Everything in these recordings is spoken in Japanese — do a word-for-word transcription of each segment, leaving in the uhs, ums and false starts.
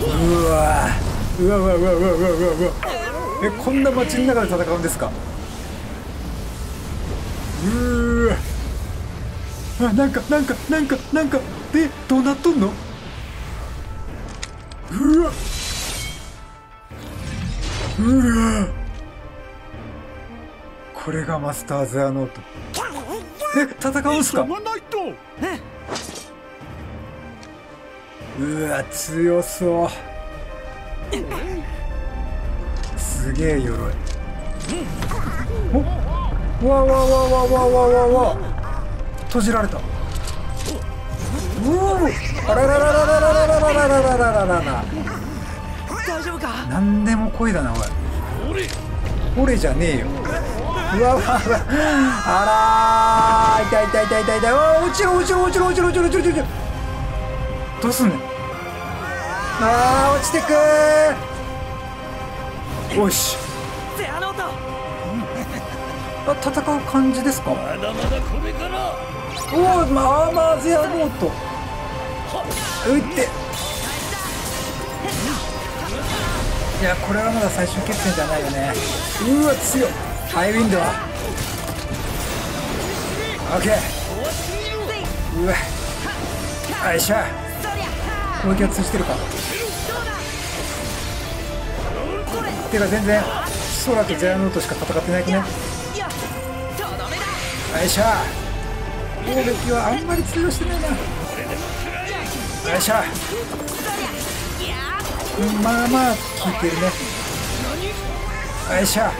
うわうわうわうわうわうわうわうわ。え、こんな街の中で戦うんですか。うーわ。あ、なんかなんかなんかなんかでどうなっとんの。うわうわ、これがマスターズアノート。え、戦うんすか。うわ、強そう。すげえ鎧。お、わわわわわわわわ、閉じられた。うお、あららららららららららららららら。 大丈夫か。 なんでも声だな、おい。俺じゃねえよ。うわうわうわ、あらー、痛い痛い痛い痛い痛い。わ、落ちろ落ちろ落ちろ落ちろ落ちろ落ちろ落ちろ。どうすんねん。あー、落ちてくー。よし。 ゼアノート。 あ、戦う感じですか。 まだまだこれから。 おお、まあまあゼアノート。打って。いや、これはまだ最終決戦じゃないよね。うわ、強い。ハイウィンドウ。オッケー。うわ、あいしゃ。攻撃は通じてるか。てか全然空とゼアノートしか戦ってないくね。あいしゃ。攻撃はあんまり通用してないな。あいしゃ。まあまあ効いてるね。あいしゃ。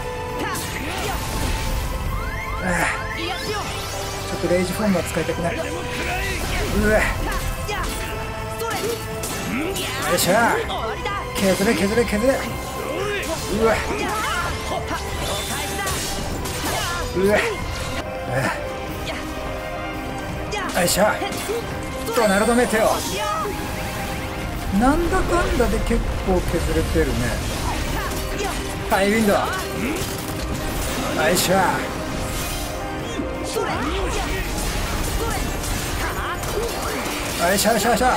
ああ、ちょっとレイジフォームは使いたくない。うわ、よいしょ。削れ削れ削れ。うわうわ、よいしょ。ドナルドメテオ。なんだかんだで結構削れてるね。ハイウィンドウ。よいしょ。よいしょよいしょよいしょ。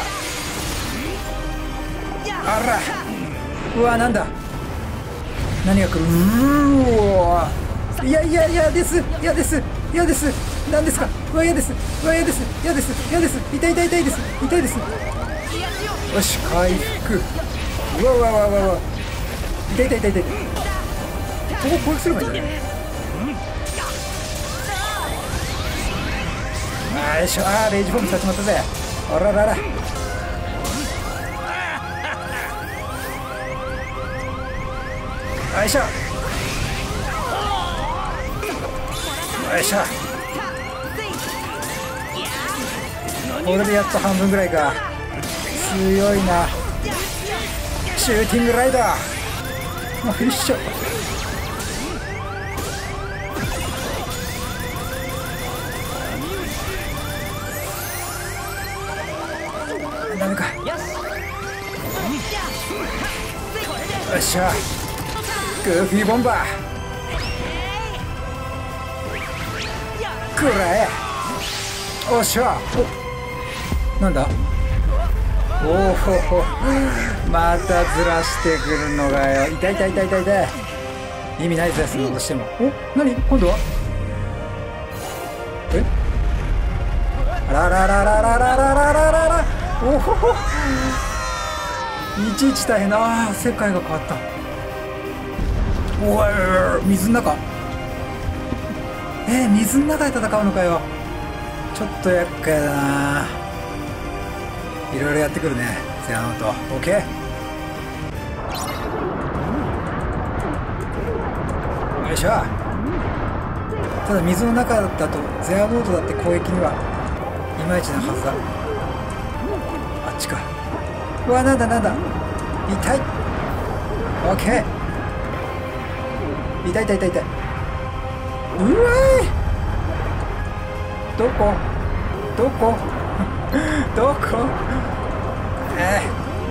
あら、うわ、なんだ、何が来る。うーわ、いやいやいやです嫌です嫌です。何ですか。うわ、嫌です。うわ、嫌です嫌です嫌です。痛い痛い痛いです痛いです。よし、回復。うわうわうわうわうわ、痛い痛い痛い痛い。ここ攻撃すればいいんだね。よいしょ。あー、レイジフォームさせてまったぜ。あららら。よいしょよいしょ。これでやっと半分ぐらいか。強いな。シューティングライダー。よいしょ。ダメか。よっしゃ。グーフィーボンバーくらえ。おっしゃ。お、なんだ。おおほほ、またずらしてくるのがよ。痛い痛い痛い痛い痛い。意味ないぜ、そんなことしても。お、何今度は。え、あららららららららららら。おほほ、いちいち大変だ。あー、世界が変わった。おい、水の中。えー、水の中で戦うのかよ。ちょっと厄介だな。いろいろやってくるね、ゼアノート。オッケー。よいしょ。ただ水の中だとゼアノートだって攻撃にはいまいちなはずだ。あっちか。うわ、なんだなんだ、痛い。オッケー。痛い痛い痛い痛い。うわい、どこどこどこ。え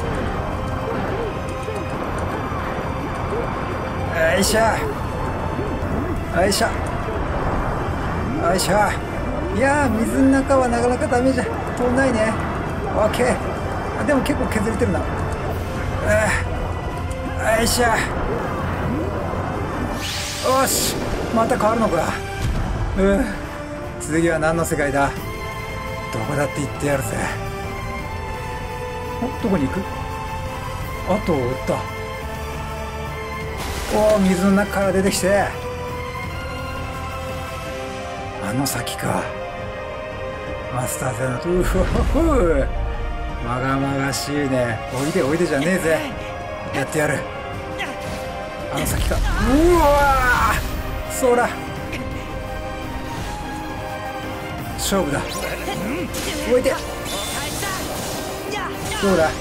ー、よいしょよいしょよいしょ。いやー、水の中はなかなかダメじゃ通んないね。オッケー。あ、でも結構削れてるな。 いしょ。よし、また変わるのか。うん、次は何の世界だ。どこだって行ってやるぜ。お、どこに行く。後を追った。おお、水の中から出てきて、あの先か。マスターゼノと、うふふふ、まがまがしいね。おいでおいでじゃねえぜ。やってやる。あの先か。うわー、そら勝負だ。置いて。どうだ。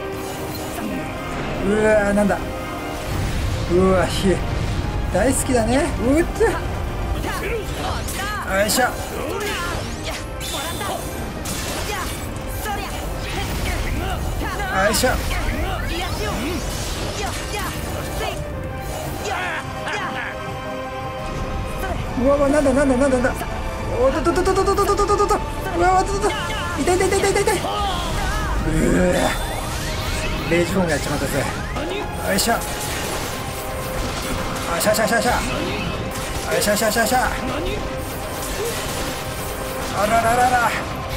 うわー、なんだ。うわ、火大好きだね。うっつ、よいしょ。よいしょ。うわわ、なんだなんだなんだなんだ。おっとっとっとっとっとっとっとっとっとっと。うわわっとっとっと。痛い痛い痛い痛い痛い痛い。うわ、レイジフォームやっちまったぜ。よいしょ。あしゃしゃしゃしゃ。よいしょしゃしゃしゃ。あらららら。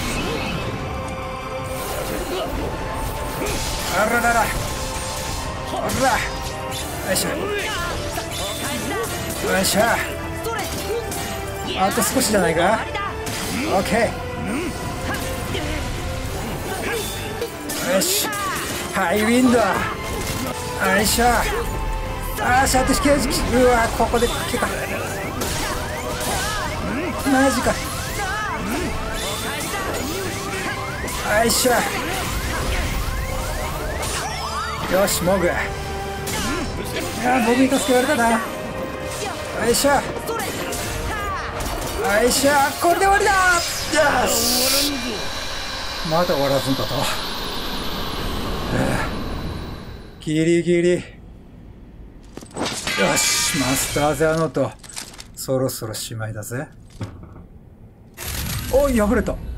あららら。あら。よいしょ。よいしょ。あと少しじゃないか。オッケー。よし。ハイウィンド。よいしょ。あー、シャート引き引き。うわ、ここでけか。マジか。よいしょ。よし、モグ。いや、モグに助けられたな。よいしょ。よいしょ、これで終わりだ。よし、まだ終わらずんだと。ギリギリ。よし、マスターゼアノート、そろそろしまいだぜ。おい、破れた。よ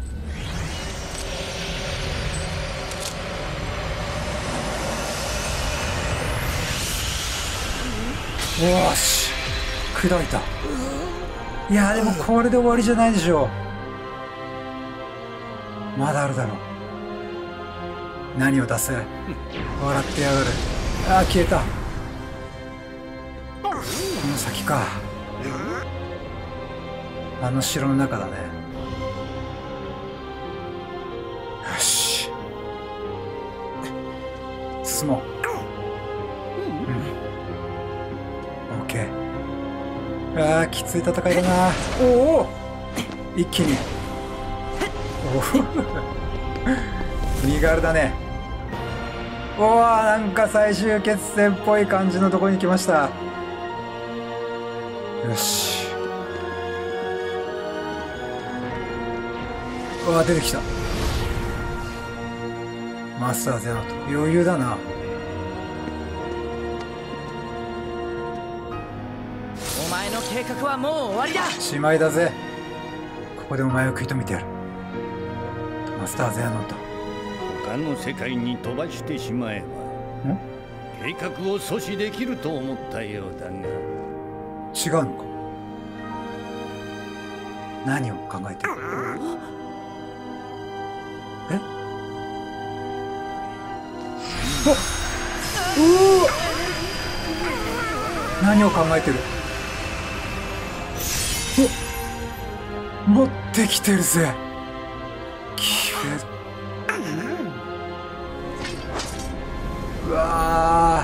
し、砕いた。いやでもこれで終わりじゃないでしょう。まだあるだろう。何を出せ。笑ってやがる。ああ、消えた。この先か。あの城の中だね。よし、進もう。うん、オッケー。ああ、きつい戦いだな。おお、一気に。おお身軽だね。おお、なんか最終決戦っぽい感じのところに来ました。よし。うわ、出てきた。マスターゼノと余裕だな。 お前の計画はもう終わりだ。 しまいだぜ。ここでお前を食い止めてやる。マスターゼノと。 他の世界に飛ばしてしまえば計画を阻止できると思ったようだが。 違うのか。何を考えてる。え、おうお、何を考えてる。お、持ってきてるぜ。きれい。うわ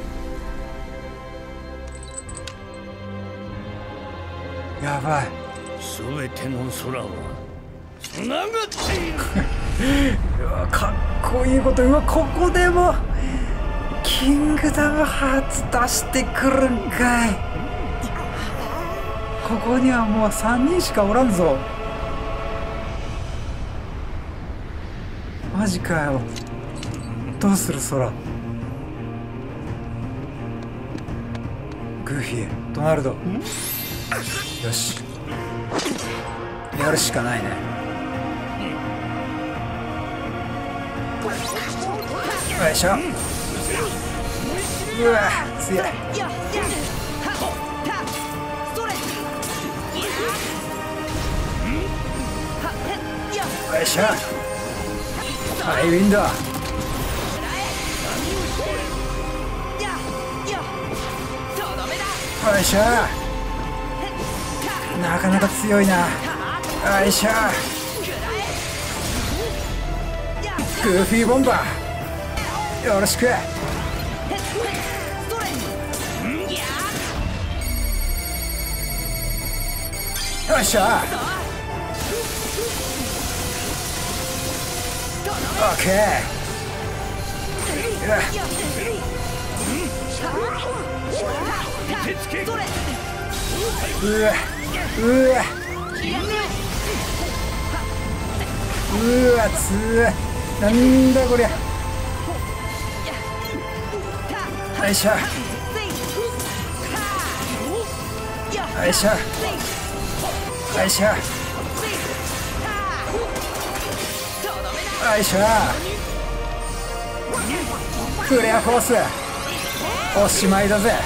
ー、やばい。 すべての空はつながっている。 うわ、かっこいいこと。うわ、ここでもキングダムハーツ出してくるんかい。ここにはもうさんにんしかおらんぞ。マジかよ。どうする空。グーフィー、ドナルド。よし、やるしかないね。よいしょ。 うわ強い。よいしょ。ハイウィンド。よいしょ。なかなか強いな。よいしょ。グーフィーボンバーよろしく。よっしゃ。オッケー。うわうわうわつー。なんだこりゃ。よいしょ。よいしょ。よいしょ。よいしょ。フレアフォースおしまいだぜ。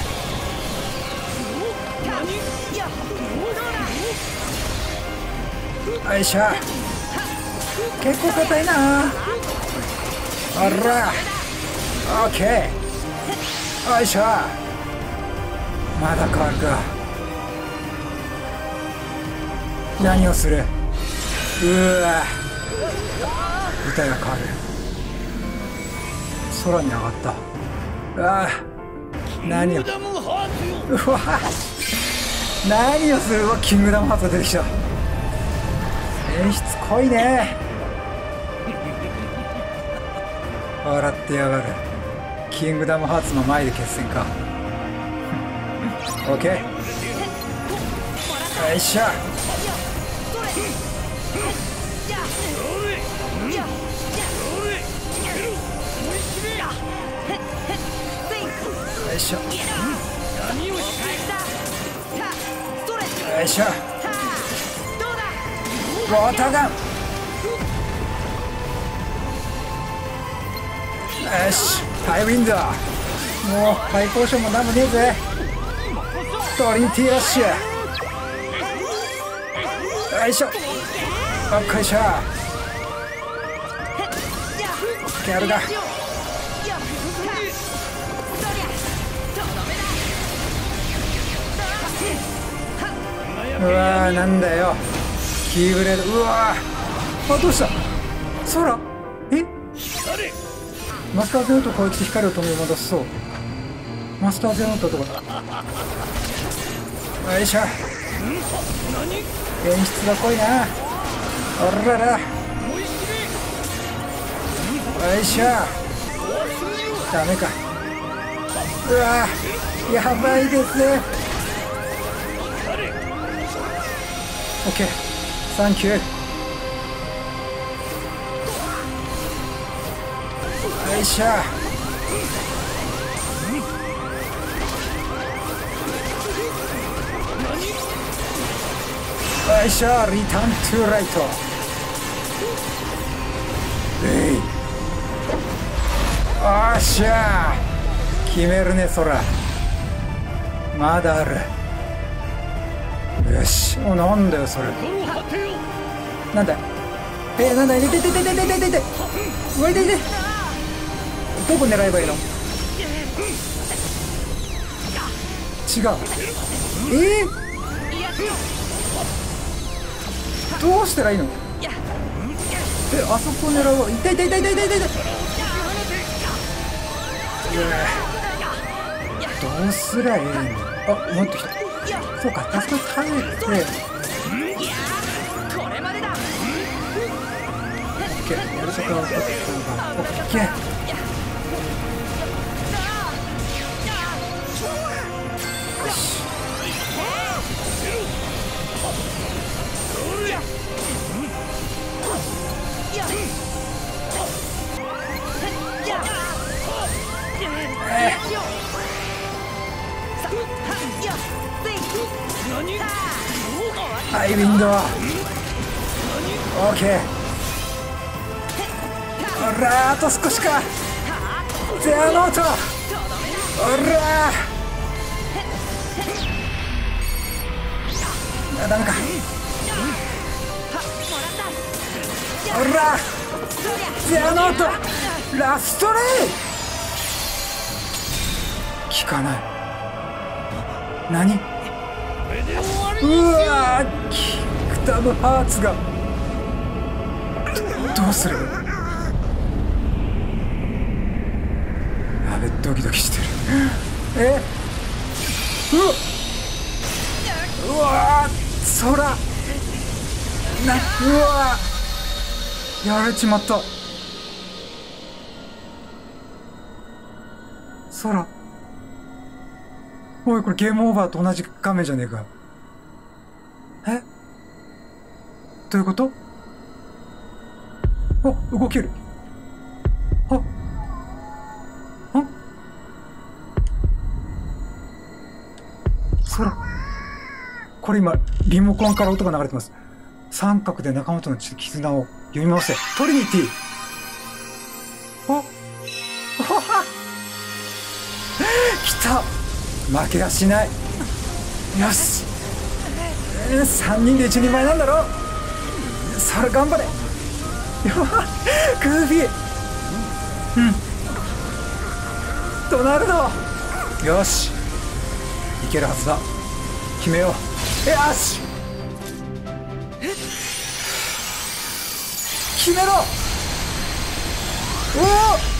よいしょ。結構硬いな。あら。オッケー。よいしょ。まだ変わるか。何をする。うわ歌が変わる。空に上がった。うわ何を。うわ何をする。うわキングダムハーツが出てきた。演出濃いね。笑ってやがる。キングダムハーツの前で決戦か。オッケー。よいしょ。よいしょ。よいしょ。ウォーターガン。よしハイウィンド。もうハイポーションもなんもねえぜ。トリニティラッシュ。よいしょ。よっしょ。やるか。うわーなんだよキーブレード。うわーあどうした。空えマスターゼノット攻撃して光を止め戻す。そうマスターゼノットどこだ。よいしょ。演出が濃いな。おらら。よいしょ。ダメか。うわやばいですね。オッケーサンキュー。よいしょ。よいしょ。リターントゥーライト。えいおっしゃー決めるね空。まだある。よしおなんだよそれ。なんだえー、なんだいてててててててててうわいていてどこ狙えばいいの。違うえー、どうしたらいいの。えあそこ狙う。痛い痛い痛い痛い痛い痛い。どうすりゃいいの。あ持ってきた。そうかあそこ帰ってオッケーやることは分かったのがオッケー。よしハイウィンド。オーケー。ほらあと少しか。ゼアノートおらー、ダメか。おらゼアノートラストレイ効かない。何？うわー、キングダムハーツがどうする？やべ、ドキドキしてる。えうわうわー、空な、うわー、やられちまった。空、おい、これゲームオーバーと同じ画面じゃねえか。え、どういうこと？お、動ける。あ、あ、空、これ今リモコンから音が流れてます。三角で仲間との絆を読み直せ。トリニティ。お、おは来た。負けはしない。よし、えー、さんにんで一人前なんだろ。それ頑張れ。よグーフィー、うん、ドナルド、よし、いけるはずだ。決めよう。よし、決めろ。おお、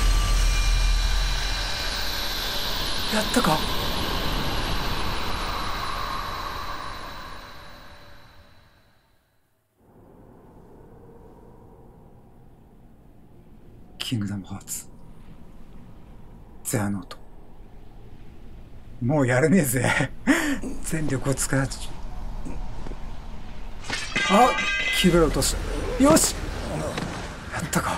やったか。キングダムハーツゼアノート、もうやれねえぜ。全力を使う。あ、キーブラ落とした。よし、やったか。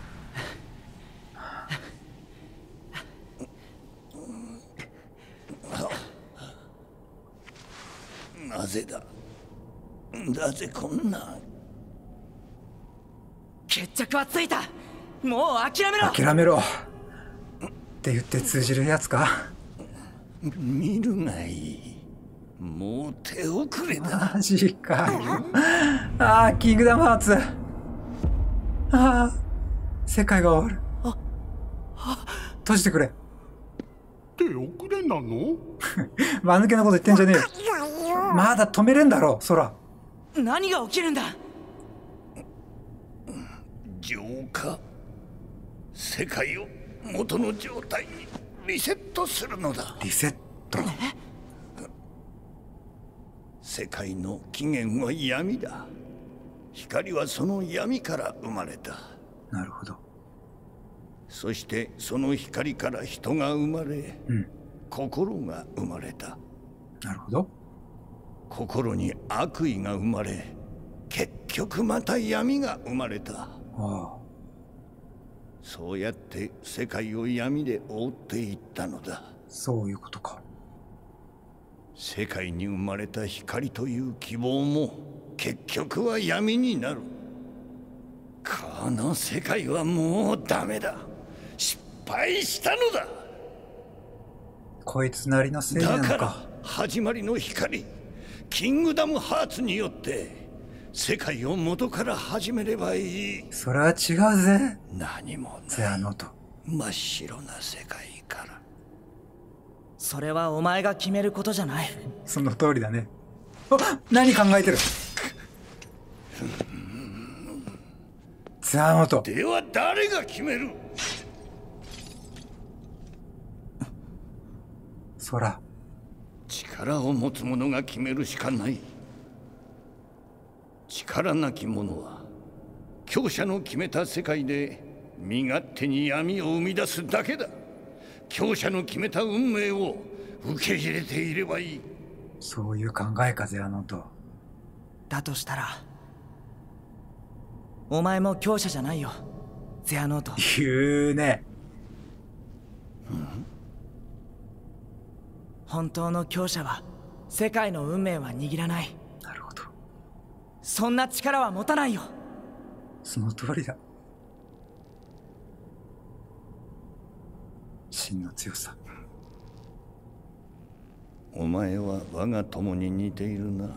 なぜだ、なぜこんな。 決着はついた。もう諦めろ。 諦めろって言って通じるやつか。 見るがいい、もう手遅れだ。 マジか。ああ、キングダムハーツ、ああ、世界が終わる。閉じてくれ。 手遅れなの？ 間抜けなこと言ってんじゃねえよ。まだ止めれんだろ、空。 何が起きるんだ。 浄化、世界を元の状態にリセットするのだ。 リセット。 世界の起源は闇だ。光はその闇から生まれた。 なるほど。 そしてその光から人が生まれ、うん、心が生まれた。 なるほど。 心に悪意が生まれ、結局また闇が生まれた。ああ、そうやって世界を闇で覆っていったのだ。 そういうことか。 世界に生まれた光という希望も結局は闇になる。この世界はもうダメだ。失敗したのだ。 こいつなりのせいなのか。 だから始まりの光、キングダムハーツによって世界を元から始めればいい。 それは違うぜ。 何もない。 ゼアノート、 真っ白な世界から。 それはお前が決めることじゃない。 その通りだね。あ、何考えてる。ゼアノート。 では誰が決める。 空、 力を持つ者が決めるしかない。力なき者は強者の決めた世界で身勝手に闇を生み出すだけだ。強者の決めた運命を受け入れていればいい。 そういう考えか、ゼアノート。 だとしたらお前も強者じゃないよ、ゼアノート。 言うね。 うん、本当の強者は世界の運命は握らない。 なるほど。 そんな力は持たないよ。 その通りだ。真の強さ。 お前は我が友に似ているな。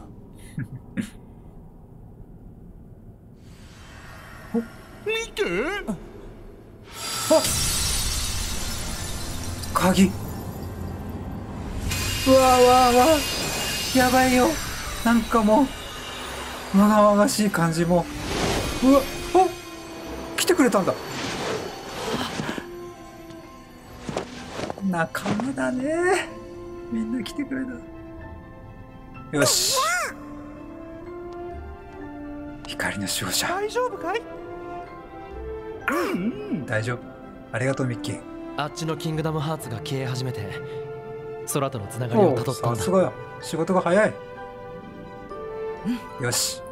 見て。 あ、鍵。うわうわうわ、やばいよ。なんかもうまがまがしい感じも。うわ、お、来てくれたんだ。仲間だね。みんな来てくれた。よし、光の勝者。 大丈夫かい？ 大丈夫。ありがとうミッキー。 あっちのキングダムハーツが消え始めて空とのつながりをたどったんだ。 さすがや、仕事が早い。よし。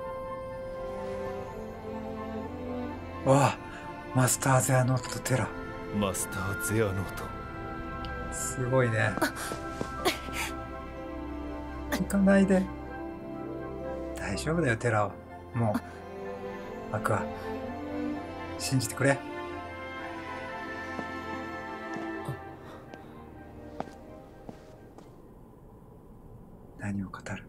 わあ、マスターゼアノートとテラ。 マスターゼアノート。 すごいね。行かないで。大丈夫だよテラは。もうアクア信じてくれ。何を語る？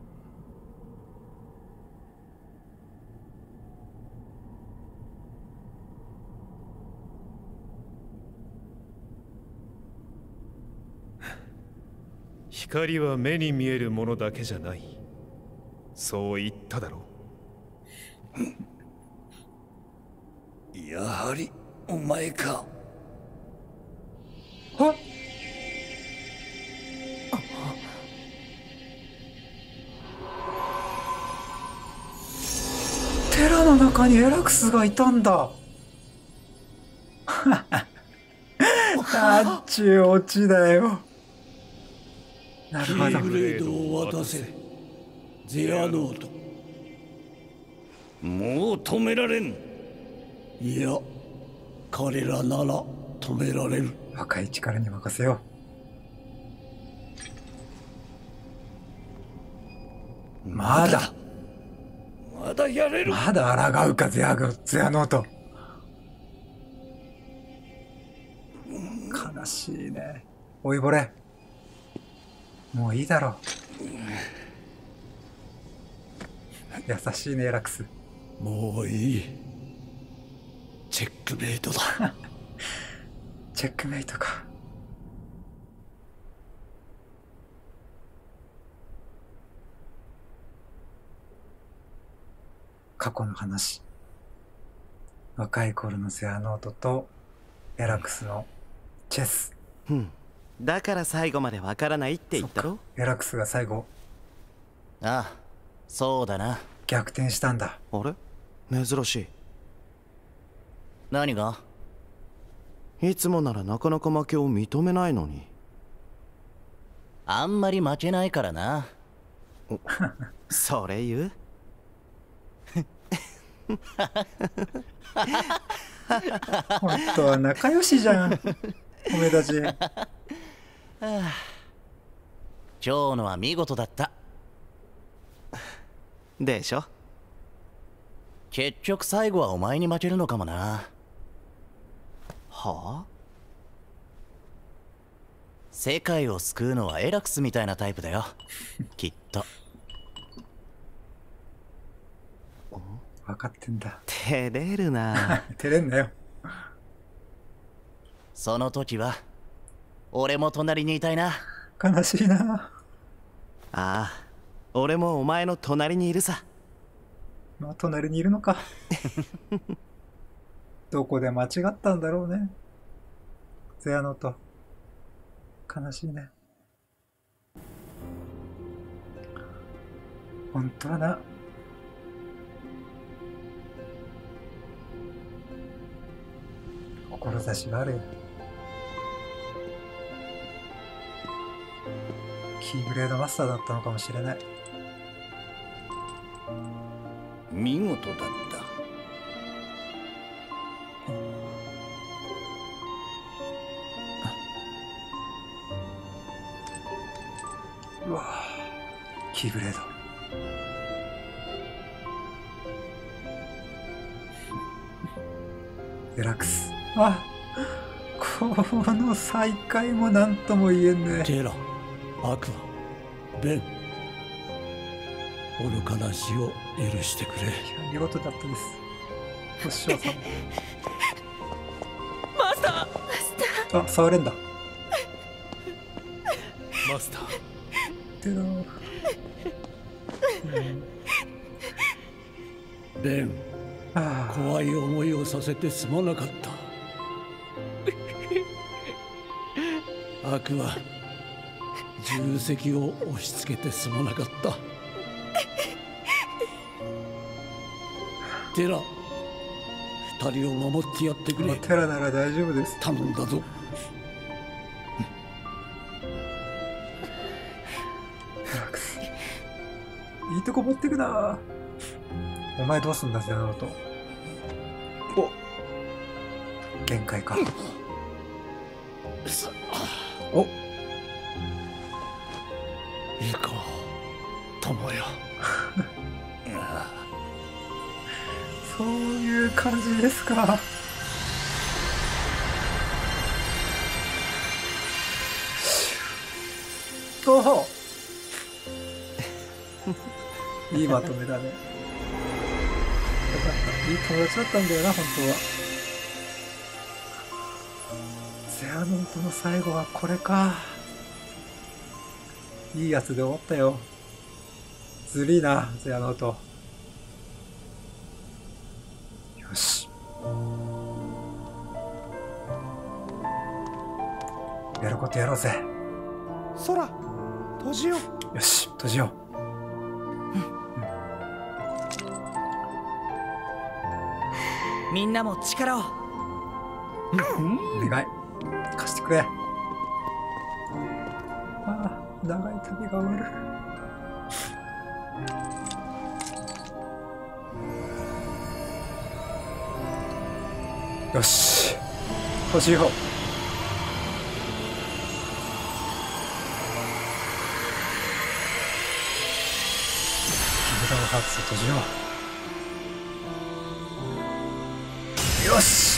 光は目に見えるものだけじゃない。そう言っただろう。やはりお前か。 はっ、寺の中にエラクスがいたんだ。なんちゅうオチだよ。なるほど。 キーブレードを渡せ、ゼアノート。もう止められん。いや、彼らなら止められる。 若い力に任せよう。まだまだやれる。 まだ抗うかゼアグゼアノート。悲しいね。おいぼれ、もういいだろう。優しいねエラクス。 もういい。チェックメイトだ。 チェックメイトか。過去の話。若い頃のゼアノートとエラクスのチェス。 うん。だから最後までわからないって言ったろ。 エラクスが最後、 ああ、そうだな。 逆転したんだ。 あれ？珍しい。何が？いつもならなかなか負けを認めないのに。あんまり負けないからな。それ言う？ 本当は仲良しじゃん。おめたち。 はあ、今日のは見事だった。でしょ？結局最後はお前に負けるのかもな。はあ？世界を救うのはエラクスみたいなタイプだよ。きっと。 分かってんだ。 照れるな。 照れんなよ。 その時は俺も隣にいたいな。 悲しいな。 ああ、俺もお前の隣にいるさ。 まあ隣にいるのか。どこで間違ったんだろうね。ゼアノート。悲しいね。本当はな。志があるよ。キーブレードマスターだったのかもしれない。 見事だった。 うわぁ、キーブレード。デラックス。あ、この再会も何とも言えんね。 テラ、アクア、 ベン、愚かな死を許してくれ。 見事だったです。お師匠さん。 マスター。 あ、触れんだ。 マスター。 てろー。 ベン、 あ怖い思いをさせてすまなかった。悪は重責を押し付けてすまなかった。テラ、二人を守ってやってくあ、 れ。 テラなら大丈夫です。 頼んだぞ。 いいとこ持ってくな。お前どうすんだぜ、あのと。お、限界か。お、 行こう、友よ。 そういう感じですか。おほいいまとめだね。よかった。いい友達だったんだよな、本当は。ゼアノートの最後はこれか。いいやつで終わったよ。ずりーな、ゼアノート。よし。やることやろうぜ。 空、閉じよう。 よし、閉じよう。 みんなも力を。 お願い。貸してくれ。ああ、長い旅が終わる。よし。閉じよう。キングダムハーツ閉じよう。よし。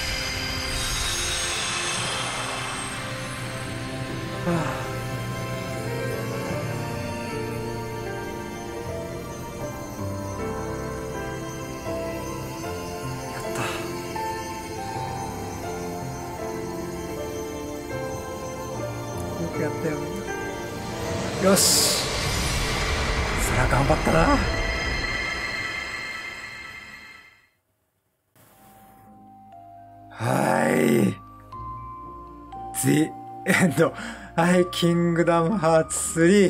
はあ、やった。よくやったよ。よし。そりゃ頑張ったな。はい。The End。はい、キングダムハーツスリー。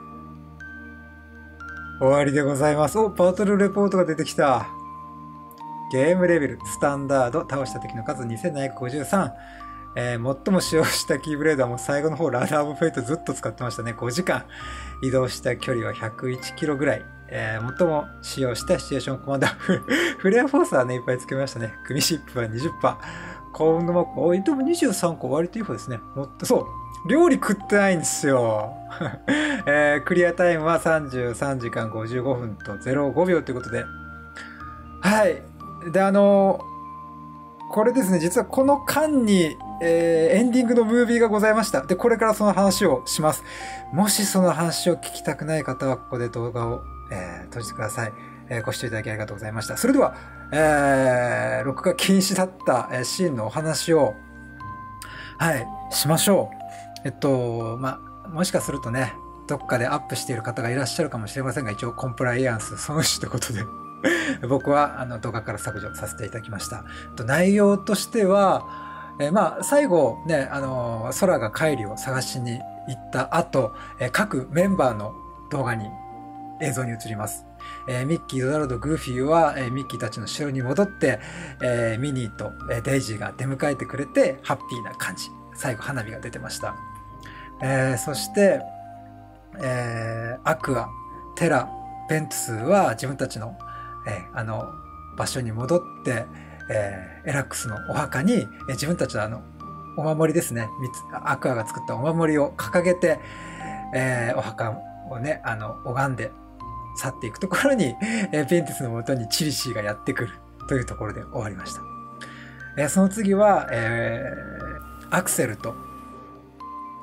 終わりでございます。お、バトルレポートが出てきた。ゲームレベル、スタンダード、倒した敵の数にせんななひゃくごじゅうさん。えー、最も使用したキーブレードはもう最後の方、ラダーオブフェイトずっと使ってましたね。ごじかん。移動した距離はひゃくいちキロぐらい。えー、最も使用したシチュエーションコマンダー。フレアフォースはね、いっぱいつけましたね。組シップは にじゅっパーセント。幸運のマーク、おい、でもにじゅうさんこ割といい方ですね。もっと、そう。料理食ってないんですよ。えー、クリアタイムはさんじゅうさんじかんごじゅうごふんとゼロごびょうということで。はい。で、あのー、これですね、実はこの間に、えー、エンディングのムービーがございました。で、これからその話をします。もしその話を聞きたくない方は、ここで動画を、えー、閉じてください。えー、ご視聴いただきありがとうございました。それでは、えー、録画禁止だった、えー、シーンのお話を、はい、しましょう。えっと、まあ、もしかするとね、どっかでアップしている方がいらっしゃるかもしれませんが、一応コンプライアンス損失ということで、僕はあの動画から削除させていただきました。と内容としては、えー、まあ、最後ね、あのー、空がカイリを探しに行った後、えー、各メンバーの動画に映像に移ります。えー、ミッキー、ドナルド、グーフィーは、えー、ミッキーたちの城に戻って、えー、ミニーと、えー、デイジーが出迎えてくれて、ハッピーな感じ。最後、花火が出てました。えー、そして、えー、アクア、テラ、ベントスは自分たちの、えー、あの場所に戻って、えー、エラックスのお墓に、えー、自分たちのあのお守りですね、アクアが作ったお守りを掲げて、えー、お墓をね、あの拝んで去っていくところに、えー、ベントスのもとにチリシーがやってくるというところで終わりました。えー、その次は、えー、アクセルと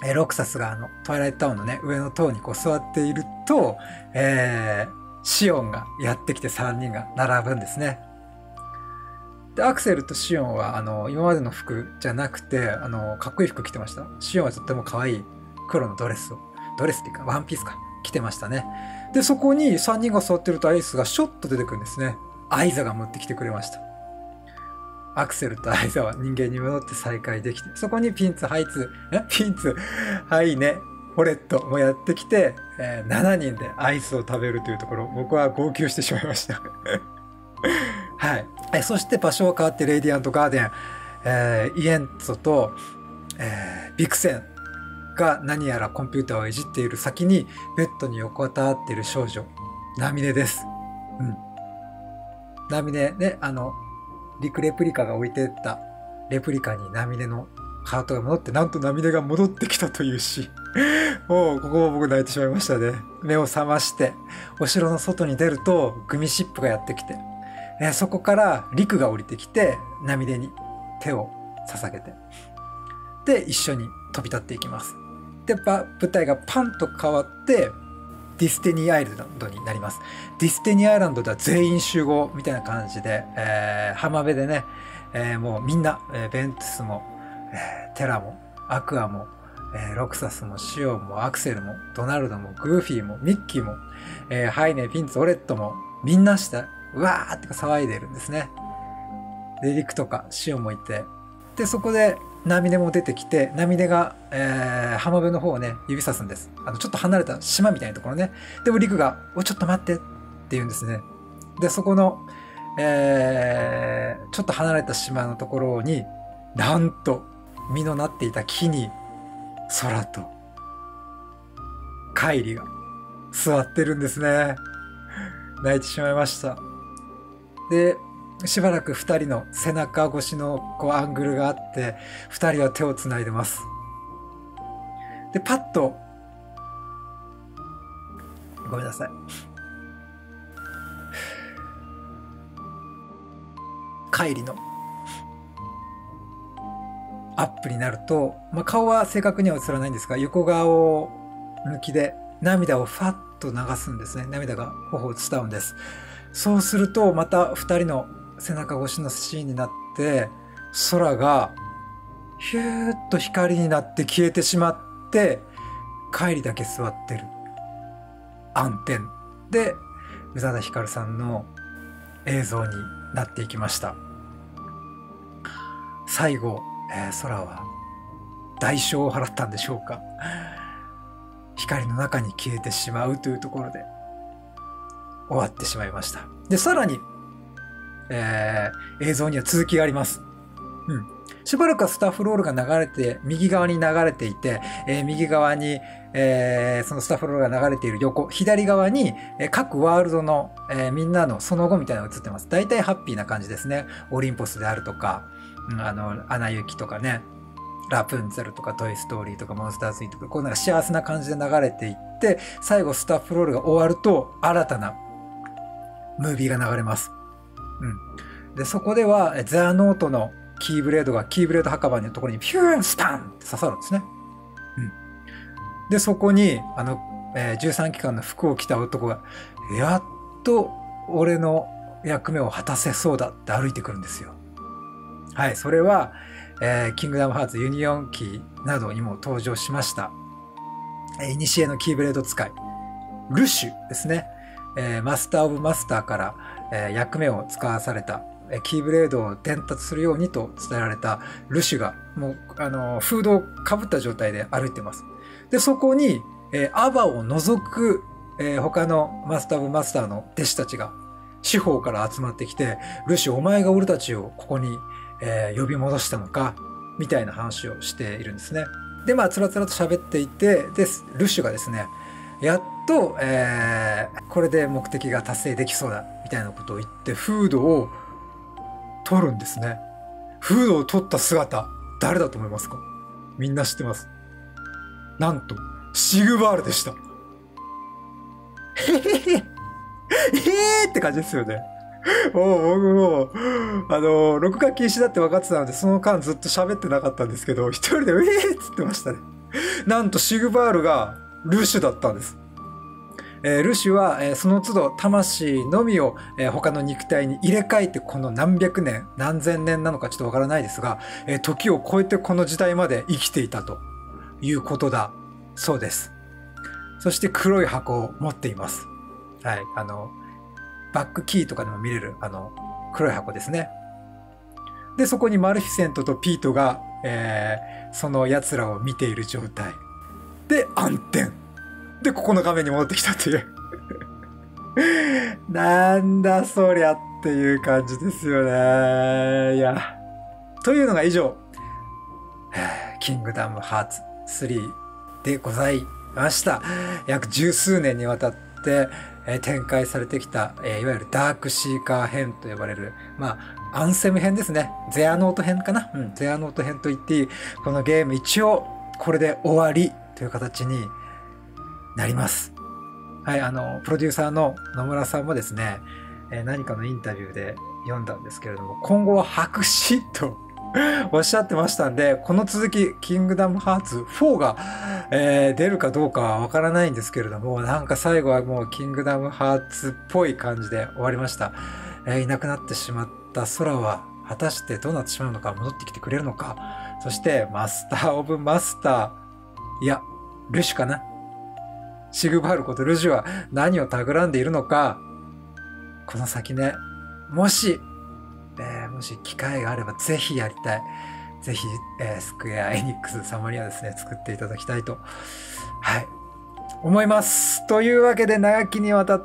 えー、ロクサスがあのトワイライトタウンのね上の塔にこう座っていると、えー、シオンがやってきてさんにんが並ぶんですね。でアクセルとシオンはあの今までの服じゃなくてあのかっこいい服着てました。シオンはとっても可愛い黒のドレスをドレスっていうかワンピースか着てましたね。でそこにさんにんが座ってるとアイスがショッと出てくるんですね。アイザが持ってきてくれました。アクセルとアイザは人間に戻って再会できて、そこにピンツ、ハイツ、えピンツ、ハイネ、フォレットもやってきて、えー、しちにんでアイスを食べるというところ、僕は号泣してしまいました。はい。えそして場所は変わってレイディアントガーデン、えー、イエンツォと、えー、ビクセンが何やらコンピューターをいじっている先にベッドに横たわっている少女、ナミネです。うん。ナミネね、あの、リクレプリカが置いてったレプリカにナミネのハートが戻って、なんとナミネが戻ってきたというシーン。もうここも僕泣いてしまいましたね。目を覚ましてお城の外に出るとグミシップがやってきて、えー、そこからリクが降りてきてナミネに手を捧げて、で一緒に飛び立っていきます。で舞台がパンと変わってディスティニーアイランドになります。ディスティニーアイランドでは全員集合みたいな感じで、えー、浜辺でね、えー、もうみんな、えー、ベントゥスも、えー、テラもアクアも、えー、ロクサスもシオンもアクセルもドナルドもグーフィーもミッキーも、えー、ハイネ、ピンツ、オレットもみんなしてうわーって騒いでるんですね。でリクとかシオンもいて、でそこでナミネも出てきて、ナミネが、えー、浜辺の方をね指さすんです。あのちょっと離れた島みたいなところね。でもリクが「おちょっと待って」って言うんですね。でそこの、えー、ちょっと離れた島のところになんと実のなっていた木に空とカイリが座ってるんですね。泣いてしまいました。でしばらくふたりの背中越しのこうアングルがあって、ふたりは手をつないでます。でパッとごめんなさい、カイリのアップになると、まあ、顔は正確には映らないんですが、横顔を抜きで涙をファッと流すんですね。涙が頬を伝うんです。そうするとまたふたりの背中越しのシーンになって、空がヒューッと光になって消えてしまって、カイリだけ座ってる暗転で宇多田ヒカルさんの映像になっていきました。最後、えー、空は代償を払ったんでしょうか。光の中に消えてしまうというところで終わってしまいました。でさらにえー、映像には続きがあります。うん。しばらくはスタッフロールが流れて、右側に流れていて、えー、右側に、えー、そのスタッフロールが流れている横、左側に、えー、各ワールドの、えー、みんなのその後みたいなのが映ってます。大体ハッピーな感じですね。オリンポスであるとか、うん、あの、アナ雪とかね、ラプンツェルとかトイストーリーとかモンスターズイートとか、こうなんか幸せな感じで流れていって、最後スタッフロールが終わると、新たなムービーが流れます。うん、でそこではザ・ノートのキーブレードがキーブレード墓場のところにピューンスパンって刺さるんですね。うん、でそこにあの、えー、じゅうさん機関の服を着た男がやっと俺の役目を果たせそうだって歩いてくるんですよ。はい、それは、えー、キングダムハーツユニオンキーなどにも登場しました。いにしえのキーブレード使いルシュですね。えー、マスター・オブ・マスターから、えー、役目を使わされた、えー、キーブレードを伝達するようにと伝えられたルシュがもう、あのー、フードをかぶった状態で歩いてます。でそこに、えー、アバを除く、えー、他のマスター・オブ・マスターの弟子たちが四方から集まってきて、ルシュお前が俺たちをここに、えー、呼び戻したのかみたいな話をしているんですね。でまあつらつらと喋っていて、でルシュがですね、やっと、えー、これで目的が達成できそうだみたいなことを言ってフードを取るんですね。フードを取った姿、誰だと思いますか？みんな知ってます。なんとシグバールでした。へへへえーって感じですよね。もう僕もあの録画禁止だって分かってたので、その間ずっと喋ってなかったんですけど、一人でウェーっつってましたね。 なんとシグバールがルシュだったんです。えー、ルシュは、えー、その都度魂のみを、えー、他の肉体に入れ替えて、この何百年何千年なのかちょっとわからないですが、えー、時を超えてこの時代まで生きていたということだそうです。そして黒い箱を持っています。はい、あのバックキーとかでも見れるあの黒い箱ですね。でそこにマルフィセントとピートが、えー、その奴らを見ている状態で暗転で、ここの画面に戻ってきたというなんだそりゃっていう感じですよね。いや。というのが以上、キングダムハーツスリーでございました。約十数年にわたって、えー、展開されてきた、えー、いわゆるダークシーカー編と呼ばれる、まあ、アンセム編ですね。ゼアノート編かな、うん、ゼアノート編と言っていい、このゲーム一応これで終わりという形になります。はい、あの、プロデューサーの野村さんもですね、えー、何かのインタビューで読んだんですけれども、今後は白紙とおっしゃってましたんで、この続き、キングダムハーツフォーが、えー、出るかどうかはわからないんですけれども、なんか最後はもうキングダムハーツっぽい感じで終わりました。えー、いなくなってしまった空は、果たしてどうなってしまうのか、戻ってきてくれるのか、そしてマスターオブマスター、いや、ルシュかな、シグバールことルシュは何を企んでいるのか、この先ね、もし、えー、もし機会があればぜひやりたい。ぜひ、えー、スクエアエニックス様にはですね、作っていただきたいと、はい、思います。というわけで長きにわたって、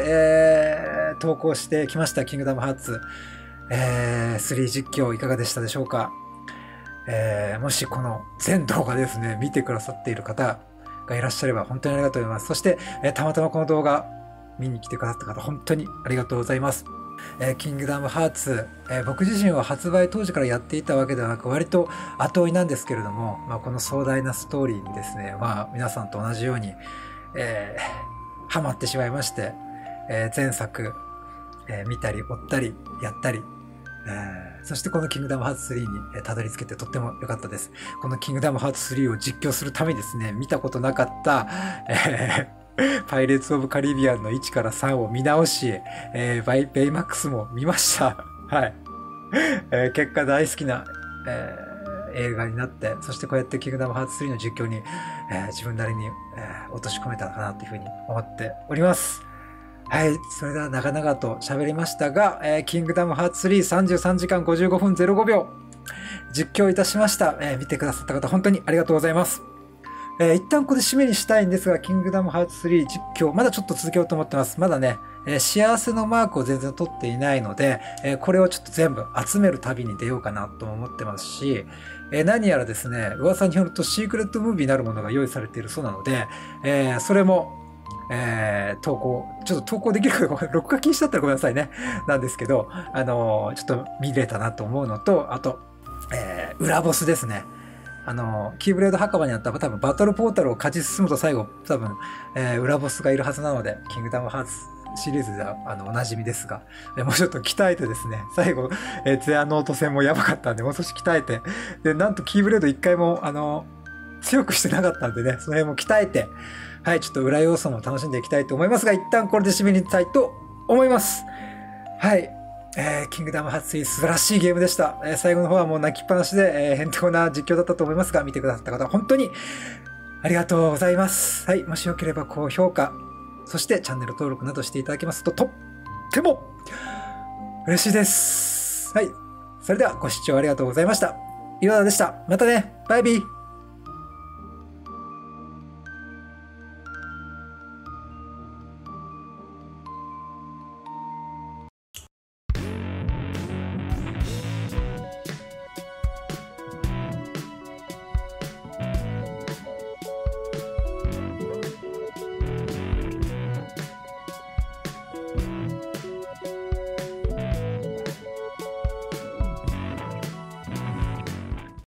えー、投稿してきました、キングダムハーツ、えー、スリー実況いかがでしたでしょうか。えー、もしこの全動画ですね、見てくださっている方がいらっしゃれば本当にありがとうございます。そして、えー、たまたまこの動画見に来てくださった方、本当にありがとうございます。えー、キングダムハーツ、えー、僕自身は発売当時からやっていたわけではなく、割と後追いなんですけれども、まあ、この壮大なストーリーにですね、まあ、皆さんと同じように、えー、ハマってしまいまして、えー、前作、えー、見たり追ったりやったり、えー、そしてこのキングダムハーツスリーに、えー、たどり着けてとっても良かったです。このキングダムハーツスリーを実況するためにですね、見たことなかった、えーパイレーツ・オブ・カリビアンのいちからさんを見直し、えー、バイ・ベイマックスも見ました。はい。えー、結果大好きな、えー、映画になって、そしてこうやってキングダムハーツスリーの実況に、えー、自分なりに、えー、落とし込めたのかなというふうに思っております。はい。それでは長々と喋りましたが、えー、キングダムハーツスリーさんじゅうさんじかんごじゅうごふんゼロごびょう実況いたしました。えー、見てくださった方本当にありがとうございます。えー、一旦ここで締めにしたいんですが、キングダムハーツスリー実況、まだちょっと続けようと思ってます。まだね、えー、幸せのマークを全然取っていないので、えー、これをちょっと全部集める旅に出ようかなと思ってますし、えー、何やらですね、噂によるとシークレットムービーなるものが用意されているそうなので、えー、それも、えー、投稿、ちょっと投稿できるか、録画禁止だったらごめんなさいね。なんですけど、あのー、ちょっと見れたなと思うのと、あと、えー、裏ボスですね。あの、キーブレード墓場にあった多分バトルポータルを勝ち進むと最後多分、えー、裏ボスがいるはずなので、キングダムハーツシリーズではあのおなじみですが、えー、もうちょっと鍛えてですね、最後、えー、ゼアノート戦もやばかったんで、もう少し鍛えて、で、なんとキーブレード一回もあの、強くしてなかったんでね、その辺も鍛えて、はい、ちょっと裏要素も楽しんでいきたいと思いますが、一旦これで締めに行きたいと思います。はい。えー、キングダムハーツスリー素晴らしいゲームでした。えー、最後の方はもう泣きっぱなしで、えー、へんてこな実況だったと思いますが、見てくださった方、本当にありがとうございます。はい、もしよければ高評価、そしてチャンネル登録などしていただけますと、とっても嬉しいです。はい、それではご視聴ありがとうございました。岩田でした。またね。バイビー。